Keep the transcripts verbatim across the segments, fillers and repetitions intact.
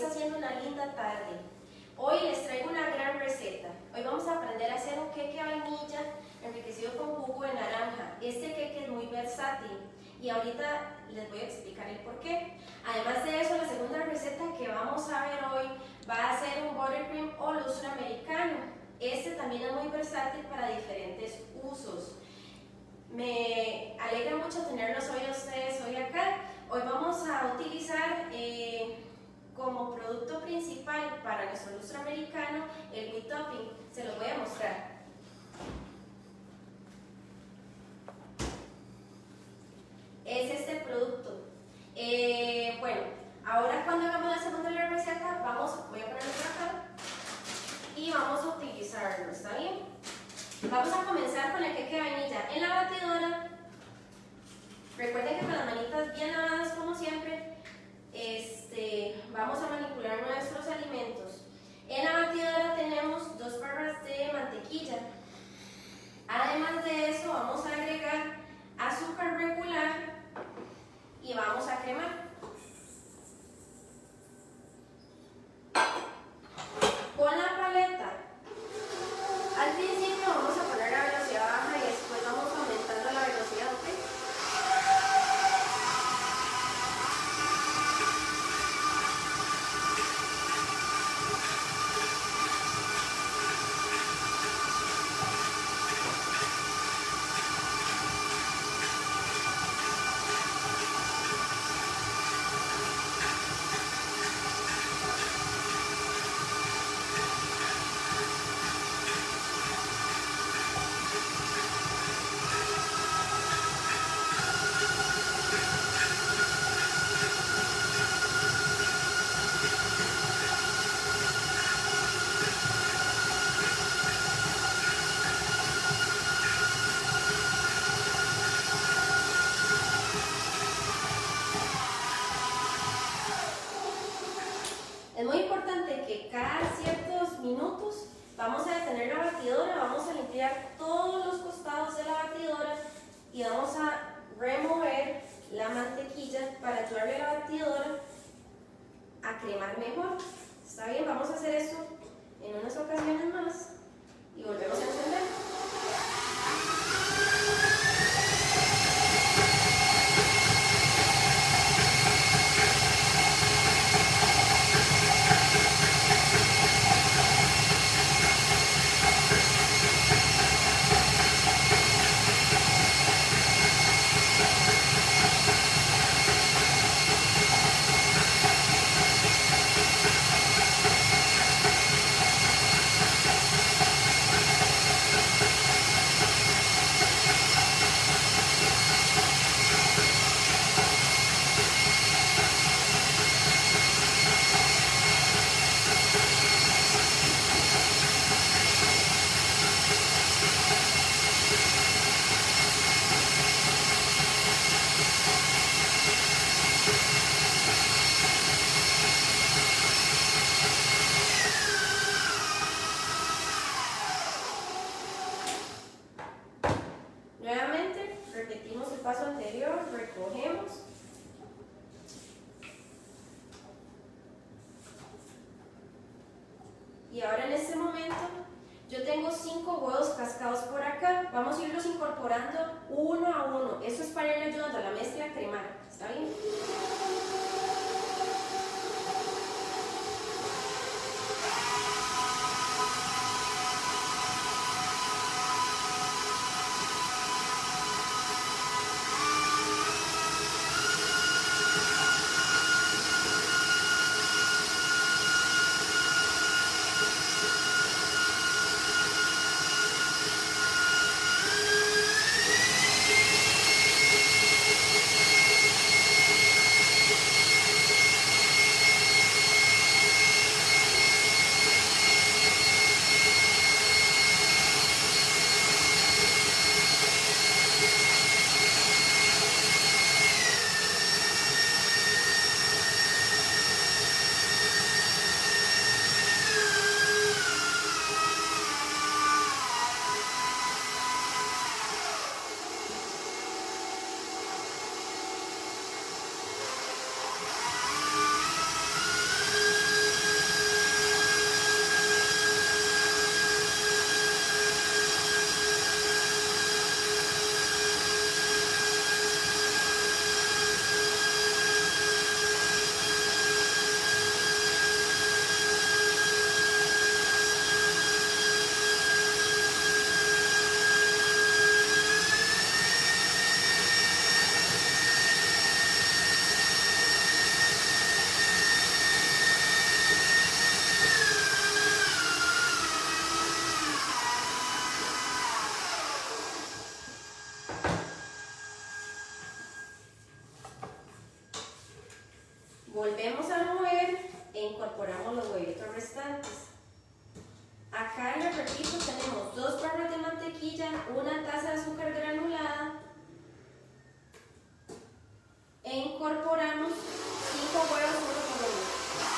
está siendo una linda tarde. Hoy les traigo una gran receta. Hoy vamos a aprender a hacer un queque de vainilla enriquecido con jugo de naranja. Este queque es muy versátil y ahorita les voy a explicar el por qué. Además de eso, la segunda receta que vamos a ver hoy va a ser un buttercream o lustre americano. Este también es muy versátil para diferentes usos. Me alegra mucho tenerlos hoy a ustedes hoy acá. Hoy vamos a utilizar eh, como producto principal para nuestro lustre americano el wheat topping. Se los voy a mostrar. Es este producto. Eh, bueno, ahora cuando hagamos la segunda de la receta, vamos, voy a ponerlo por acá y vamos a utilizarlo, ¿está bien? Vamos a comenzar con el queque de vainilla en la batidora. Recuerden que con las manitas bien lavadas como siempre, este, vamos a manipular nuestros alimentos. En la batidora tenemos dos barras de mantequilla. Además de eso, vamos a agregar azúcar regular y vamos a cremar. Con la paleta, al principio vamos a poner la velocidad baja y después vamos aumentando la velocidad, ¿ok? Es muy importante que cada ciertos minutos vamos a detener la batidora, vamos a limpiar todos los costados de la batidora y vamos a remover la mantequilla para ayudarle a la batidora a cremar mejor. ¿Está bien? Vamos a hacer esto en unas ocasiones más y volvemos a encender. Nuevamente, repetimos el paso anterior, recogemos. Y ahora en este momento, yo tengo cinco huevos cascados por acá. Vamos a irlos incorporando uno a uno. Eso es para irle ayudando a la mezcla a cremar. ¿Está bien? Volvemos a mover e incorporamos los huevitos restantes. Acá en el repito tenemos dos barras de mantequilla, una taza de azúcar granulada e incorporamos cinco huevos uno por uno.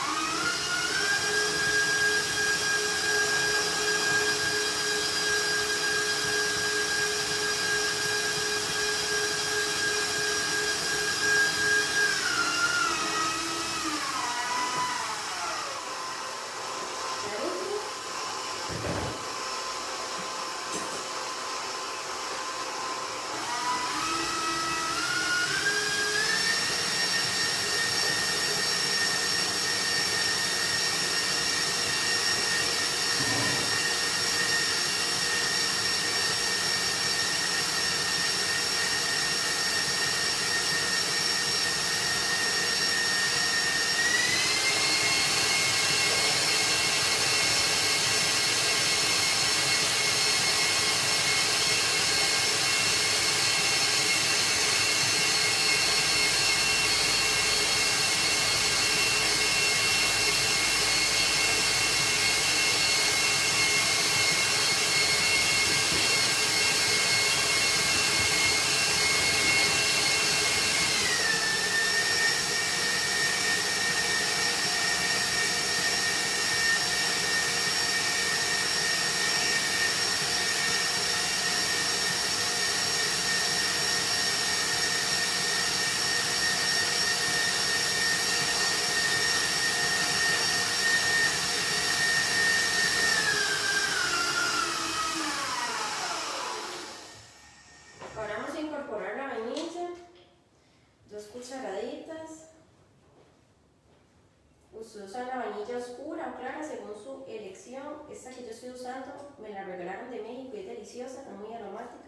Usan la vainilla oscura o clara según su elección. Esta que yo estoy usando me la regalaron de México y es deliciosa, es muy aromática.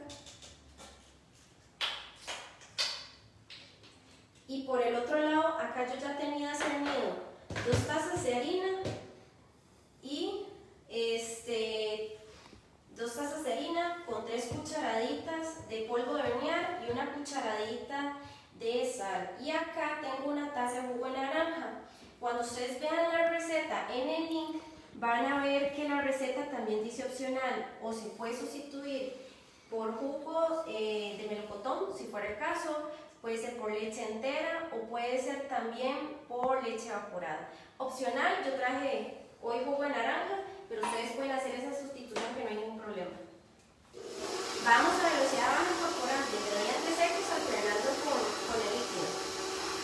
Y por el otro lado, acá yo ya tenía cernido dos tazas de harina y este, dos tazas de harina con tres cucharaditas de polvo de hornear y una cucharadita de sal. Y acá tengo una taza de jugo de naranja. Cuando ustedes vean la receta en el link, van a ver que la receta también dice opcional o se puede sustituir por jugo eh, de melocotón, si fuera el caso, puede ser por leche entera o puede ser también por leche evaporada. Opcional, yo traje hoy jugo de naranja, pero ustedes pueden hacer esa sustitución que no hay ningún problema. Vamos a velocidad baja incorporando ingredientes secos alternando con, con el líquido.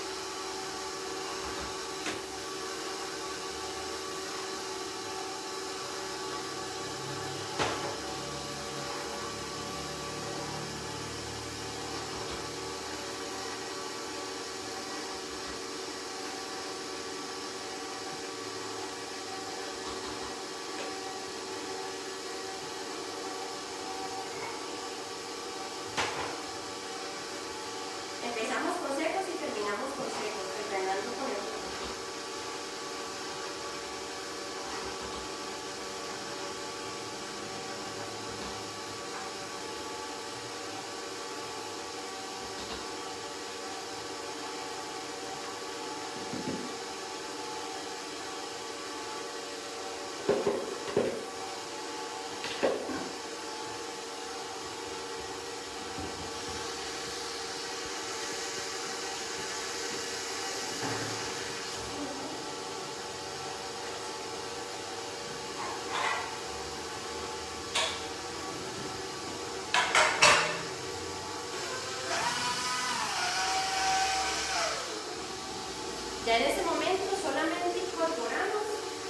Empezamos con secos y terminamos con secos, alternando con el otro. Ya en ese momento solamente incorporamos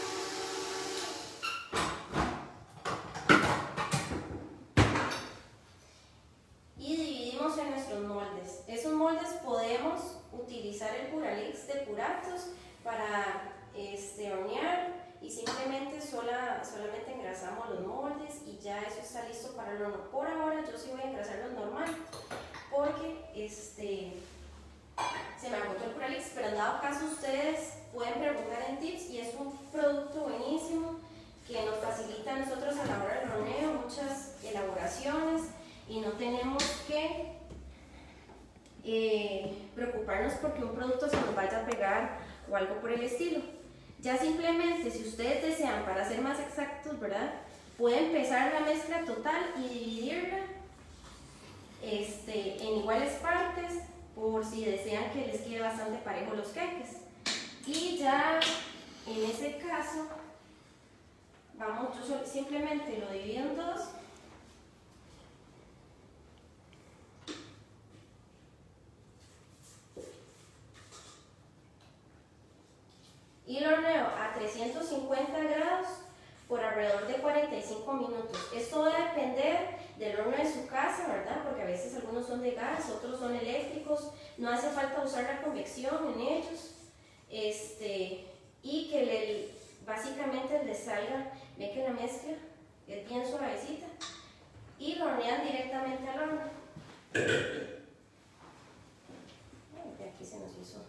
y dividimos en nuestros moldes. Esos moldes podemos utilizar el Puralix de Puratos para este, hornear y simplemente sola, solamente engrasamos los moldes y ya eso está listo para el horno. Por ahora yo sí voy a engrasarlos normal porque este... se me agotó el Puralix, pero en dado caso ustedes pueden preguntar en tips y es un producto buenísimo que nos facilita a nosotros a la hora del horneo muchas elaboraciones y no tenemos que eh, preocuparnos porque un producto se nos vaya a pegar o algo por el estilo. Ya simplemente, si ustedes desean, para ser más exactos, ¿verdad? Pueden pesar la mezcla total y dividirla este, en iguales partes, por si desean que les quede bastante parejo los queques. Y ya en ese caso, vamos, yo simplemente lo divido en dos. Y lo horneo a trescientos cincuenta grados por alrededor de cuarenta y cinco minutos. Esto va a depender del horno de su casa, ¿verdad? Porque a veces algunos son de gas, otros son eléctricos. No hace falta usar la convección en ellos. Este, y que le, básicamente les salga, ve que la mezcla es bien suavecita. Y lo hornean directamente al horno. Ay, aquí se nos hizo.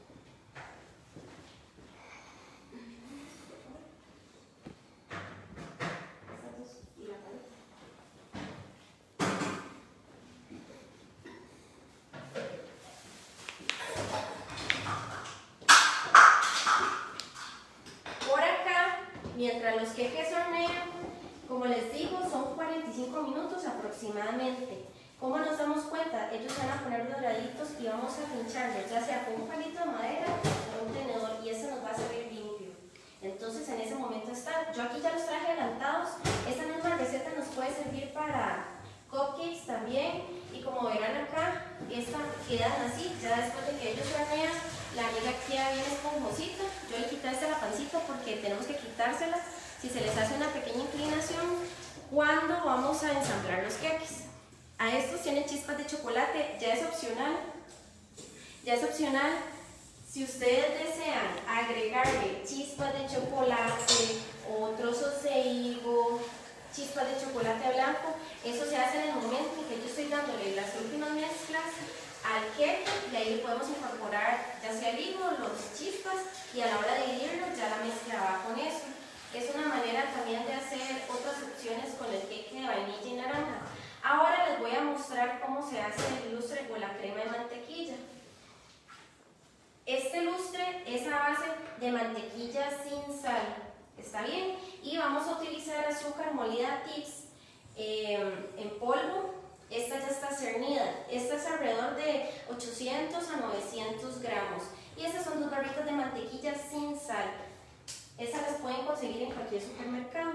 Mientras los queques se hornean, como les digo, son cuarenta y cinco minutos aproximadamente. ¿Cómo nos damos cuenta? Ellos van a poner doraditos y vamos a pincharlos, ya sea con un palito de madera o un tenedor, y ese nos va a salir limpio. Entonces en ese momento está. Yo aquí ya los traje adelantados. Esta misma receta nos puede servir para cupcakes también, y como verán acá, estas quedan así, ya después de que ellos se hornean. La miga queda bien esponjosita. Yo le quité esta la pancita porque tenemos que quitársela si se les hace una pequeña inclinación cuando vamos a ensamblar los queques. A estos tienen chispas de chocolate, ya es opcional. Ya es opcional. Si ustedes desean agregarle chispas de chocolate o trozos de higo, chispas de chocolate blanco, eso se hace en el momento en que yo estoy dándole las últimas mezclas al queque, y ahí le podemos incorporar ya sea el higo, los chispas, y a la hora de dividirlo ya la mezcla va con eso. Es una manera también de hacer otras opciones con el queque de vainilla y naranja. Ahora les voy a mostrar cómo se hace el lustre o la crema de mantequilla. Este lustre es a base de mantequilla sin sal, ¿está bien? Y vamos a utilizar azúcar molida tips eh, en polvo. Esta ya está cernida, esta es alrededor de ochocientos a novecientos gramos, y estas son dos barritas de mantequilla sin sal. Estas las pueden conseguir en cualquier supermercado.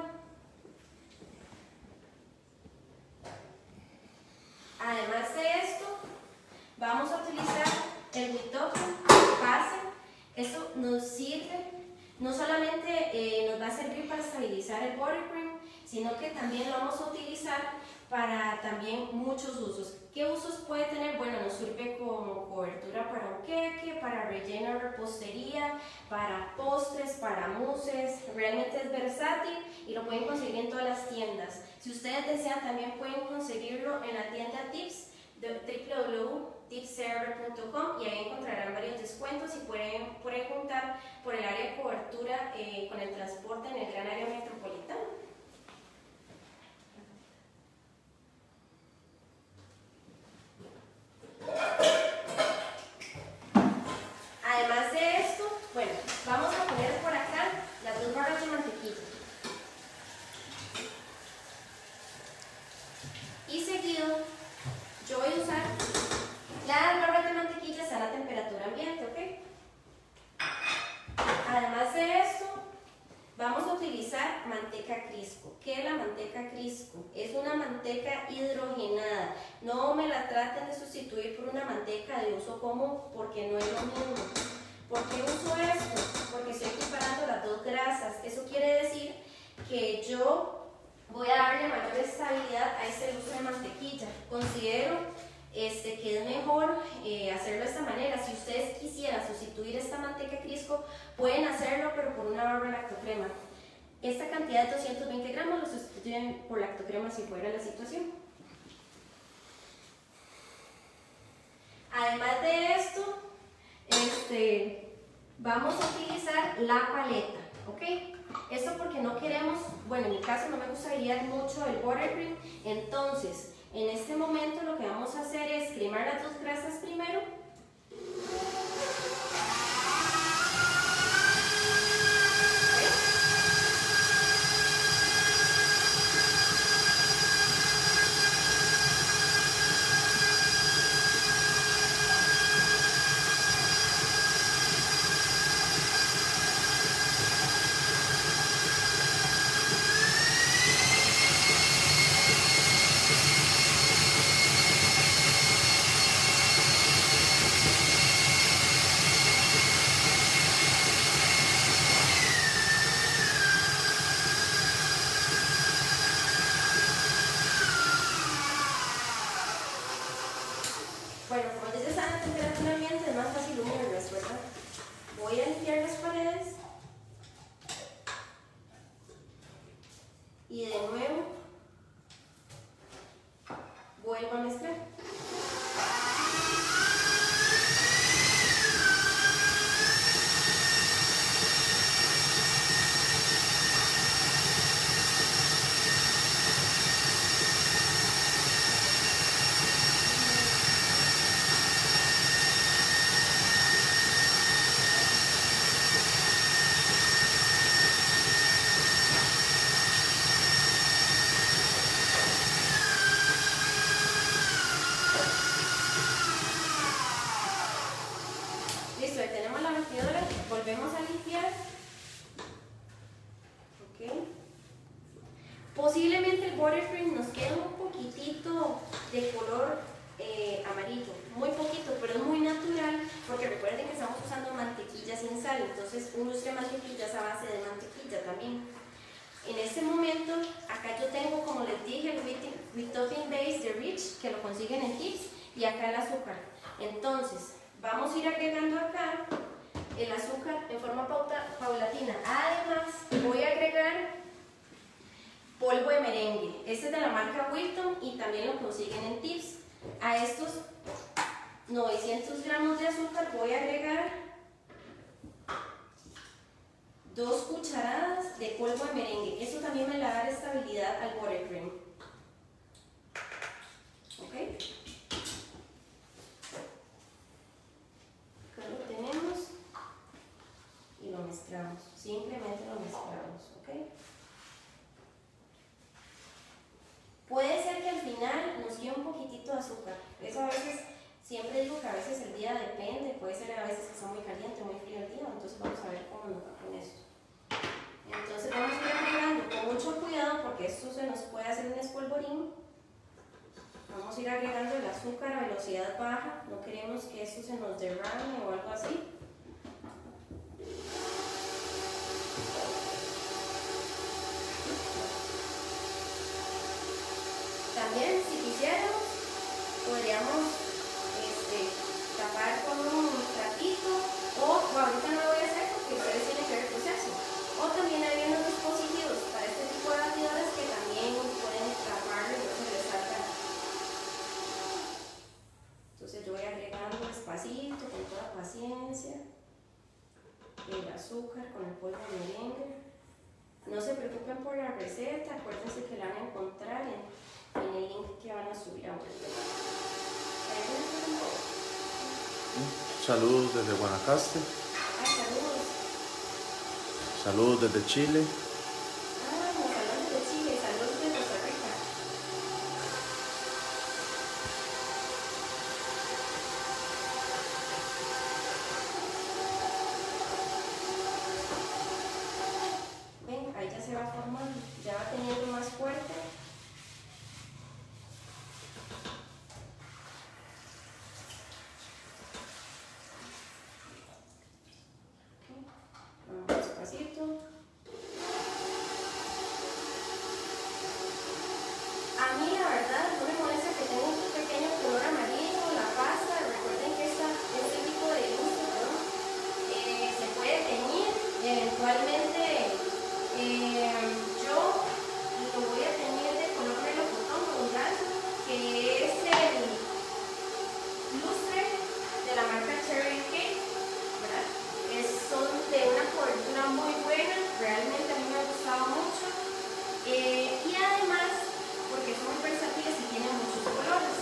Además de esto, vamos a utilizar el whitlock base. Esto nos sirve, no solamente eh, nos va a servir para estabilizar el buttercream, sino que también lo vamos a utilizar para también muchos usos. ¿Qué usos puede tener? Bueno, nos sirve como cobertura para un queque, para relleno de repostería, para postres, para mousses. Realmente es versátil y lo pueden conseguir en todas las tiendas. Si ustedes desean, también pueden conseguirlo en la tienda Tips de w w w punto tips c r punto com, y ahí encontrarán varios descuentos y pueden, pueden contar por el área de cobertura eh, con el transporte en el gran área metropolitana. Además de esto, bueno, vamos a poner por acá las dos barras de mantequilla. Y seguido, yo voy a usar las barras de mantequilla a la temperatura ambiente, ¿ok? Además de esto, vamos a utilizar manteca Crisco. ¿Qué es la manteca Crisco? Es una manteca hidrogenada. No me la traten de sustituir por una manteca de uso común porque no es lo mismo. ¿Por qué uso esto? Porque estoy equiparando las dos grasas. Eso quiere decir que yo voy a darle mayor estabilidad a este uso de mantequilla. Considero este, que es mejor eh, hacerlo de esta manera. Si ustedes quisieran sustituir esta manteca Crisco, pueden hacerlo, pero por una barra de lactocrema. Esta cantidad de doscientos veinte gramos lo sustituyen por lactocrema si fuera la situación. Además de esto, este, vamos a utilizar la paleta, ¿ok? Esto porque no queremos, bueno, en mi caso no me gusta guiar mucho el buttercream. Entonces, en este momento lo que vamos a hacer es cremar las dos grasas primero. voy a limpiar las paredes y de nuevo vuelvo a mezclar. Listo, ahí tenemos la batidora, volvemos a limpiar. Okay. Posiblemente el buttercream nos quede un poquitito de color eh, amarillo, muy poquito, pero es muy natural, porque recuerden que estamos usando mantequilla sin sal, entonces un lustre de mantequilla es a base de mantequilla también. En este momento, acá yo tengo, como les dije, el Whipped Topping Base de Rich, que lo consiguen en Tips, y acá el azúcar. Entonces, vamos a ir agregando acá el azúcar en forma pauta, paulatina. Además, voy a agregar polvo de merengue. Este es de la marca Wilton y también lo consiguen en Tips. A estos novecientos gramos de azúcar voy a agregar dos cucharadas de polvo de merengue. Eso también me le va a dar estabilidad al buttercream. ¿Ok? Acá lo tenemos y lo mezclamos. Simplemente lo mezclamos. ¿Ok? Puede ser que al final nos quede un poquitito de azúcar. Eso a veces, siempre digo que a veces el día depende. Puede ser a veces que está muy caliente, muy frío el día. Entonces vamos a ver cómo nos va con esto. Entonces vamos a ir agregando con mucho cuidado porque esto se nos puede hacer un espolvorín. Vamos a ir agregando el azúcar a velocidad baja, no queremos que esto se nos derrame o algo así. También, si quisiéramos, podríamos este, tapar con un platito o, o ahorita no lo voy a hacer porque ustedes tienen que ver el proceso. O también hay unos dispositivos para este tipo de batidoras que también pueden taparlo y no se les salga. Entonces yo voy agregando despacito, con toda paciencia, el azúcar con el polvo de merengue. No se preocupen por la receta, acuérdense que la van a encontrar en, en el link que van a subir ahora. Saludos desde Guanacaste. Ah, saludos. Saludos desde Chile. Ah, saludos de Chile, saludos de Costa Rica. Ven, ahí ya se va formando, ya va teniendo más fuerte. Vamos despacito. A mí la verdad no me molesta que tenga un pequeño color amarillo, la pasta. Recuerden que esta, este tipo de luz, ¿no? eh, se puede teñir. Eventualmente eh, yo lo voy a teñir de color melocotón vulgar, que es el lustre de la marca Cherry Cake, ¿verdad? Es, son de una cobertura muy buena, realmente a mí me ha gustado mucho. Eh, y además, porque son muy versátiles y tienen muchos colores.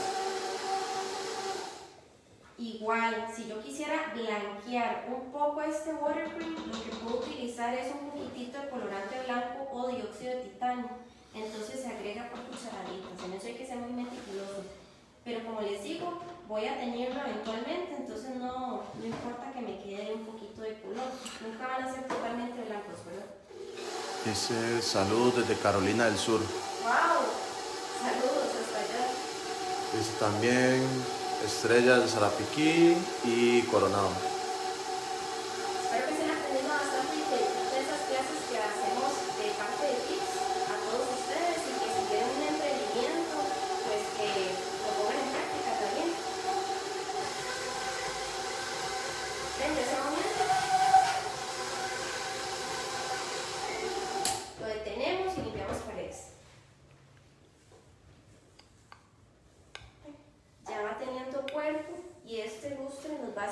Igual, si yo quisiera blanquear un poco este buttercream, lo que puedo utilizar es un poquitito de colorante blanco o dióxido de titanio. Entonces se agrega por cucharaditas. En eso hay que ser muy meticulosos. Pero como les digo, voy a teñirlo eventualmente, entonces no, no importa que me quede un poquito de color. Nunca van a ser totalmente blancos, ¿verdad? Dice saludos desde Carolina del Sur. ¡Wow! Saludos hasta allá. Dice también Estrellas de Sarapiquí y Coronado. Espero que estén aprendiendo bastante y que disfruten esas clases que hacemos de parte de Tips a todos ustedes y que si tienen un emprendimiento, pues que lo pongan en práctica también. Ven, de ese momento.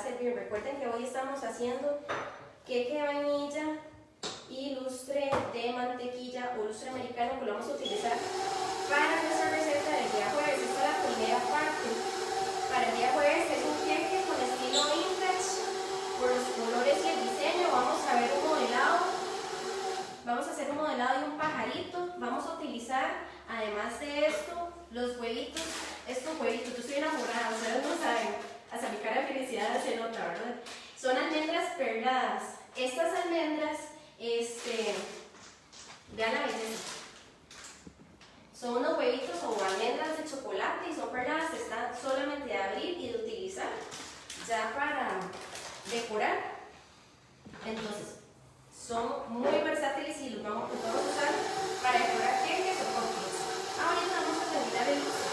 servir. Recuerden que hoy estamos haciendo queque de vainilla y lustre de mantequilla o lustre americano que lo vamos a utilizar para nuestra receta del día jueves. Esta es la primera parte. Para el día jueves es un queque con estilo vintage, por los colores y el diseño. Vamos a ver un modelado. Vamos a hacer un modelado de un pajarito. Vamos a utilizar, además de esto, los huevitos. Estos huevitos, yo estoy enamorada, ustedes no saben. Hasta mi cara de felicidad se nota, ¿verdad? Son almendras perladas. Estas almendras, este, vean la belleza. Son unos huevitos o almendras de chocolate y son perladas. Están solamente de abrir y de utilizar ya para decorar. Entonces, son muy versátiles y los vamos, los vamos a usar para decorar queques o cupcakes. Ahorita vamos a terminar el uso.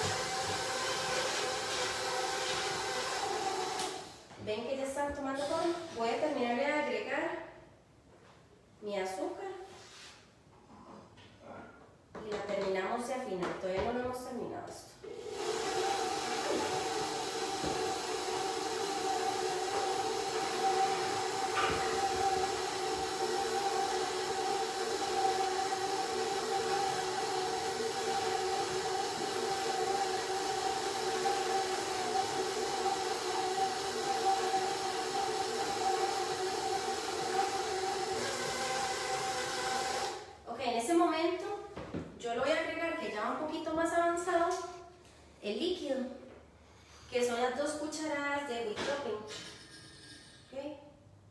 Ven que ya están tomando forma. Voy a terminar de agregar mi azúcar y la terminamos de afinar. Todavía no lo hemos terminado esto. En ese momento yo le voy a agregar, que ya va un poquito más avanzado, el líquido, que son las dos cucharadas de whipped topping. ¿Okay?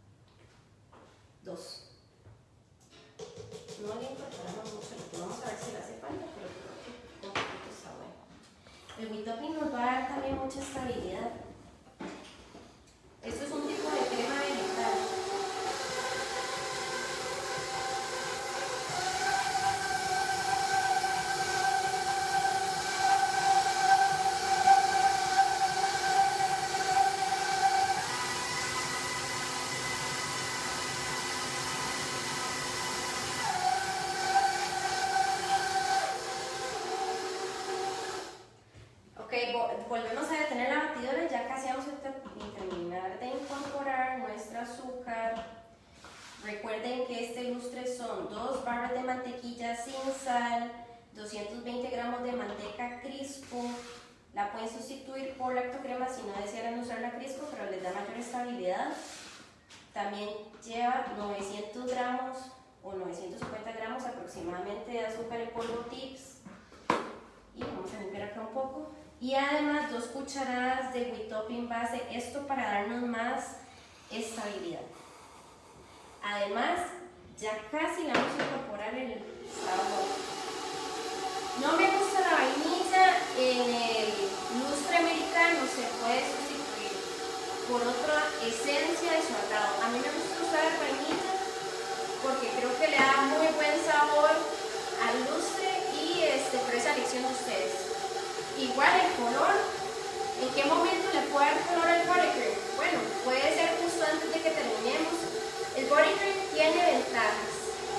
Dos. No le incorporamos mucho, vamos a ver si le hace falta, pero creo que un poquito está bueno. El whipped topping nos va a dar también mucha estabilidad. Esto es un tipo de crema vegetal. Volvemos a detener la batidora, ya casi vamos a terminar de incorporar nuestro azúcar. Recuerden que este lustre son dos barras de mantequilla sin sal, doscientos veinte gramos de manteca Crisco. La pueden sustituir por lactocrema si no desean usar la Crisco, pero les da mayor estabilidad. También lleva novecientos gramos o novecientos cincuenta gramos aproximadamente de azúcar en polvo tips. Y vamos a limpiar acá un poco. Y además dos cucharadas de whipped topping base, esto para darnos más estabilidad. Además, ya casi le vamos a incorporar el sabor. No me gusta la vainilla en el lustre americano, se puede sustituir por otra esencia de su agrado. A mí me gusta usar vainilla porque creo que le da muy buen sabor al lustre y este, pero esa elección de ustedes. Igual el color, ¿en qué momento le puede dar color al body cream? Bueno, puede ser justo antes de que terminemos. El body cream tiene ventajas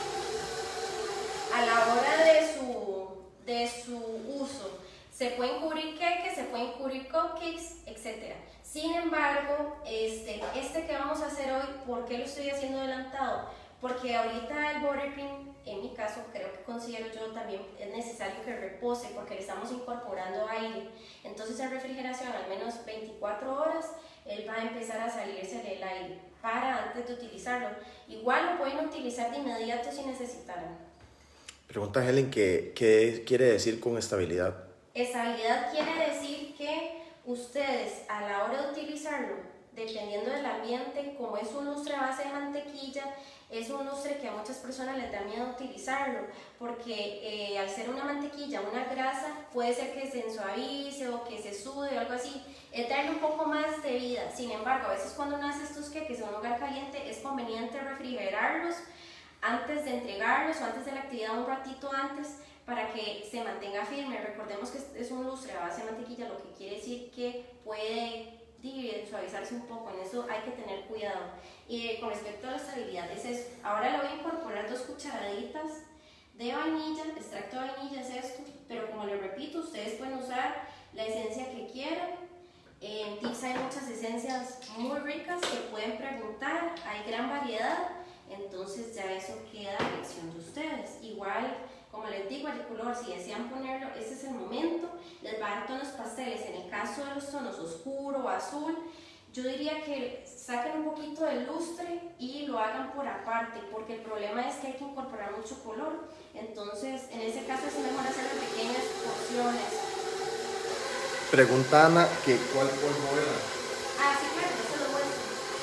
a la hora de su, de su uso. Se pueden cubrir queques, se pueden cubrir cupcakes, etcétera. Sin embargo, este, este que vamos a hacer hoy, ¿por qué lo estoy haciendo adelantado? Porque ahorita el buttercream, en mi caso, creo que considero yo también es necesario que repose porque le estamos incorporando aire. Entonces en refrigeración, al menos veinticuatro horas, él va a empezar a salirse del aire para antes de utilizarlo. Igual lo pueden utilizar de inmediato si necesitaran. Pregunta Helen, ¿qué, qué quiere decir con estabilidad? Estabilidad quiere decir que ustedes a la hora de utilizarlo, dependiendo del ambiente, como es un lustre a base de mantequilla, es un lustre que a muchas personas les da miedo utilizarlo porque eh, al ser una mantequilla, una grasa, puede ser que se ensuavice o que se sude o algo así, es darle un poco más de vida. Sin embargo, a veces cuando uno hace estos queques en un lugar caliente es conveniente refrigerarlos antes de entregarlos o antes de la actividad, un ratito antes, para que se mantenga firme. Recordemos que es un lustre a base de mantequilla, lo que quiere decir que puede suavizarse un poco, en eso hay que tener cuidado. Y con respecto a la estabilidad es eso. Ahora le voy a incorporar dos cucharaditas de vainilla, extracto de vainilla es esto, pero como les repito, ustedes pueden usar la esencia que quieran En Tips hay muchas esencias muy ricas que pueden preguntar, hay gran variedad, entonces ya eso queda a elección de ustedes. Igual, como les digo, el color, si desean ponerlo, este es el momento. Les va a dar tonos pasteles. En el caso de los tonos oscuro o azul, yo diría que saquen un poquito de lustre y lo hagan por aparte, porque el problema es que hay que incorporar mucho color. Entonces, en ese caso es mejor hacerlo en pequeñas porciones. Pregunta Ana que cuál polvo era. Ah, sí, claro, eso lo muestro.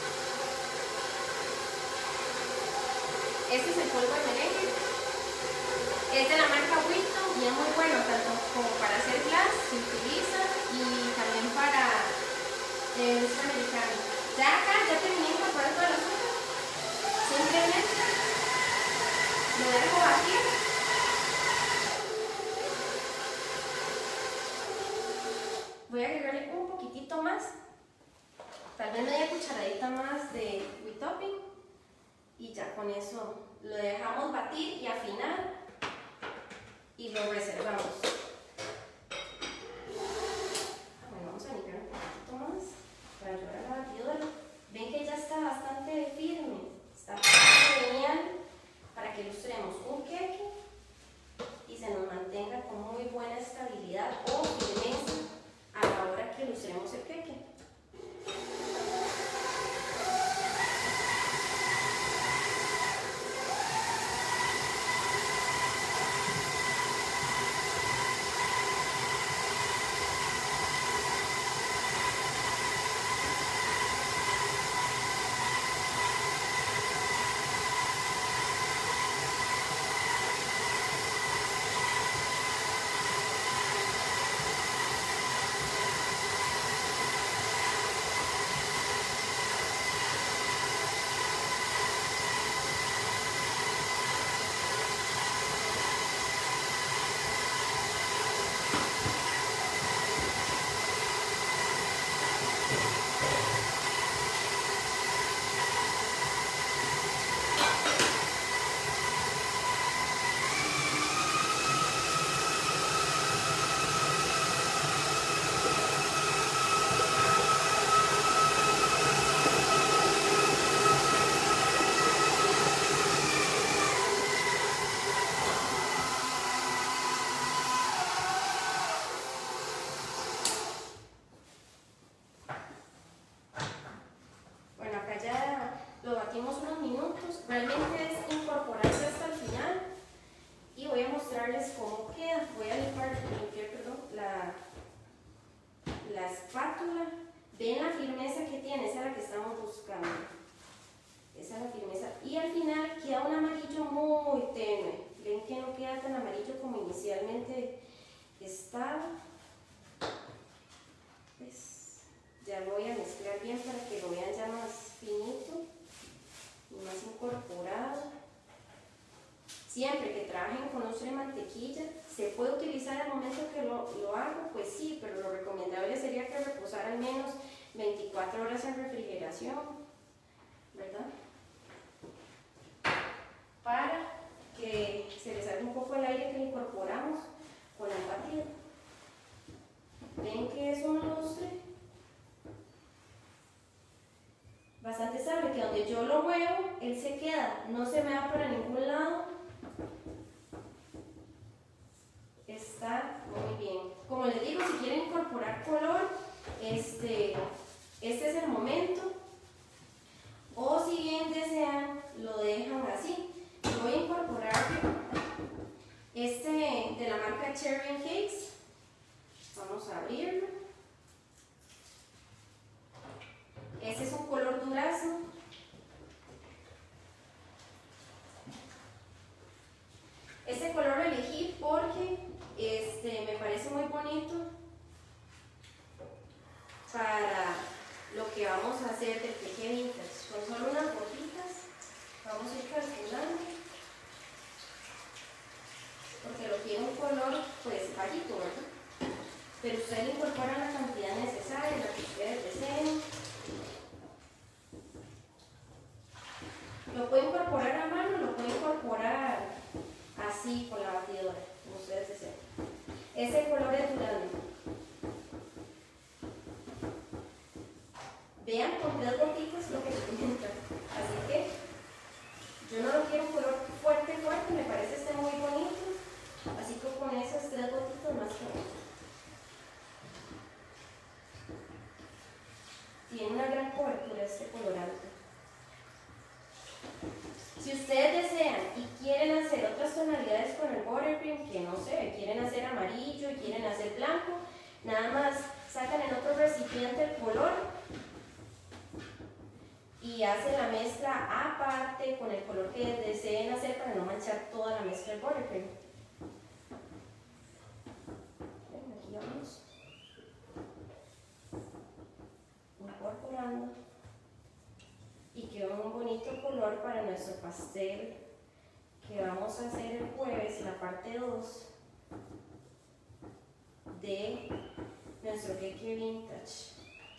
Este es el polvo de merengue. Es de la marca Wilton y es muy bueno, tanto como para hacer glass, se utiliza, y también para el uso americano. Ya acá, ya terminé de incorporar todo el azúcar. Simplemente lo dejo batir. Voy a agregarle un poquitito más, tal vez media cucharadita más de whipped topping, y ya con eso lo dejamos batir y afinar y lo reservamos. Bueno, vamos a limpiar un poquito más para ayudar a la batidora. Ven que ya está bastante firme, está bastante genial para que ilustremos un queque y se nos mantenga con muy buena estabilidad o firmeza a la hora que ilustremos el queque. Unos minutos, realmente es incorporarse hasta el final, y voy a mostrarles cómo queda. Voy a limpiar, limpiar perdón, la, la espátula. Ven la firmeza que tiene, esa es la que estamos buscando, esa es la firmeza, y al final queda un amarillo muy tenue. Ven que no queda tan amarillo como inicialmente estaba. Pues ya lo voy a mezclar bien para que lo vean ya más finito y más incorporado. Siempre que trabajen con lustre de mantequilla, se puede utilizar al momento que lo, lo hago, pues sí, pero lo recomendable sería que reposara al menos veinticuatro horas en refrigeración, ¿verdad? Para que se le salga un poco el aire que le incorporamos con el batido. Ven que es un lustre bastante estable, que donde yo lo muevo, él se queda, no se me va para ningún lado. Está muy bien. Como les digo, si quieren incorporar color, este, este es el momento. O si bien desean, lo dejan así. Yo voy a incorporar este de la marca Cherry and Cakes. Vamos a abrirlo. Este es un color durazno. Este color lo elegí porque este, me parece muy bonito para lo que vamos a hacer del queque vintage. Con solo unas gotitas vamos a ir calculando, porque lo quiero un color pues bajito, ¿verdad? Pero ustedes incorporan la cantidad necesaria, la que ustedes deseen. Lo pueden incorporar a mano, lo pueden incorporar así con la batidora, como ustedes deseen. Ese color es durazno. vean con tres gotitas lo que entra. Así que yo no lo quiero un color fuerte, fuerte, me parece este muy bonito. Así que con esas tres gotitas más que bonito. Tiene una gran cobertura este colorante. Si ustedes desean y quieren hacer otras tonalidades con el buttercream, que no sé, quieren hacer amarillo y quieren hacer blanco, nada más sacan en otro recipiente el color y hacen la mezcla aparte con el color que deseen hacer para no manchar toda la mezcla del buttercream. Aquí vamos incorporando y quedó un bonito color para nuestro pastel que vamos a hacer el jueves, la parte dos de nuestro queque vintage.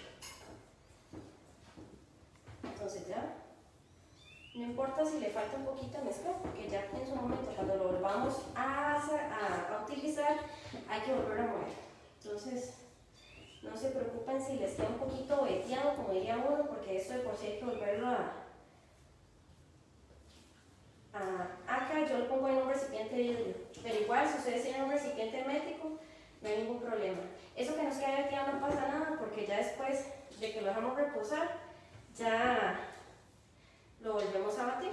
Entonces ya, no importa si le falta un poquito de mezcla, porque ya en su momento cuando lo volvamos a, a, a utilizar hay que volver a mover. Entonces no se preocupen si les queda un poquito veteado, como diría uno, porque esto de por sí hay que volverlo a, a acá yo lo pongo en un recipiente de vidrio, pero igual si ustedes tienen un recipiente hermético no hay ningún problema. Eso que nos queda veteado no pasa nada, porque ya después de que lo dejamos reposar ya lo volvemos a batir.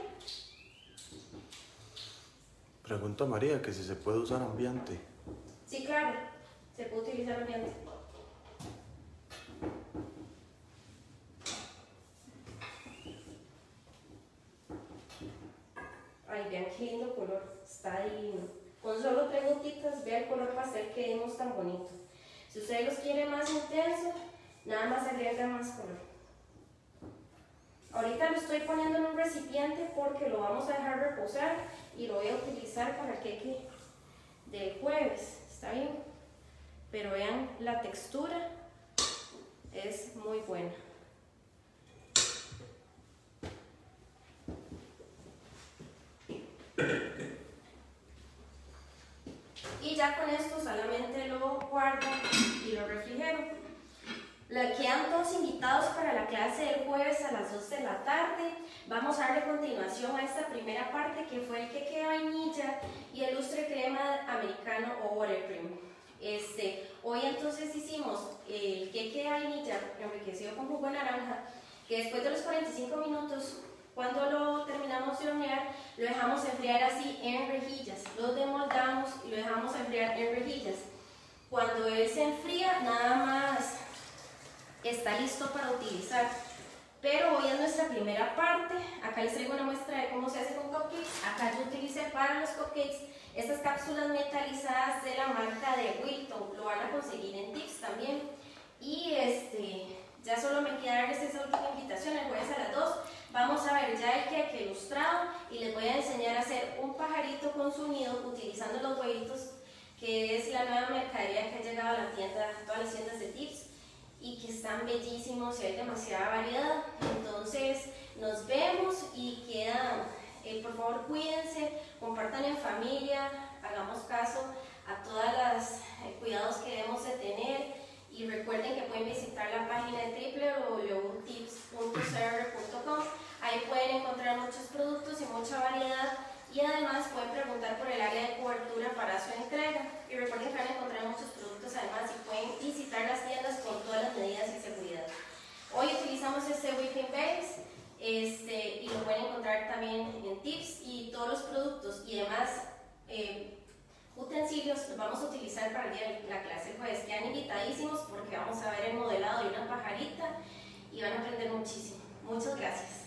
Pregunta María que si se puede usar ambiente. Sí, claro, se puede utilizar ambiente. Ay, vean qué lindo color, está divino. Con solo tres gotitas, vean el color pastel que dimos tan bonito. Si ustedes los quieren más intenso, nada más agregan más color. Ahorita lo estoy poniendo en un recipiente porque lo vamos a dejar reposar y lo voy a utilizar para el queque del jueves, ¿está bien? Pero vean, la textura es muy buena. Y ya con esto solamente lo guardo y lo refrigero. Le quedan dos invitados para la clase del jueves a las dos de la tarde. Vamos a darle continuación a esta primera parte que fue el queque de vainilla y el lustre crema americano o buttercream. Este, hoy entonces hicimos el queque de vainilla enriquecido con jugo de naranja, que después de los cuarenta y cinco minutos, cuando lo terminamos de hornear, lo dejamos enfriar así en rejillas. Lo demoldamos y lo dejamos enfriar en rejillas. Cuando él se enfría, nada más está listo para utilizar. Pero hoy es nuestra primera parte. Acá les traigo una muestra de cómo se hace con cupcakes. Acá yo utilicé para los cupcakes estas cápsulas metalizadas de la marca de Wilton. Lo van a conseguir en Tips también. Y este, ya solo me queda darles esa última invitación. El jueves a las dos vamos a ver ya el queque ilustrado y les voy a enseñar a hacer un pajarito con su nido utilizando los huevitos, que es la nueva mercadería que ha llegado a la tienda, a todas las tiendas de Tips, y que están bellísimos y hay demasiada variedad. Entonces nos vemos y quedan, eh, por favor cuídense, compartan en familia, hagamos caso a todos los eh, cuidados que debemos de tener, y recuerden que pueden visitar la página de w w w punto tips punto c r punto com. Ahí pueden encontrar muchos productos y mucha variedad, y además pueden preguntar por el área de cobertura para su entrega. Y recuerden que van a encontrar muchos productos además y pueden visitar las tiendas con todas las medidas de seguridad. Hoy utilizamos este whipping base este, y lo pueden encontrar también en Tips, y todos los productos y demás eh, utensilios los vamos a utilizar para el día de la clase. Pues quedan invitadísimos porque vamos a ver el modelado de una pajarita y van a aprender muchísimo. Muchas gracias.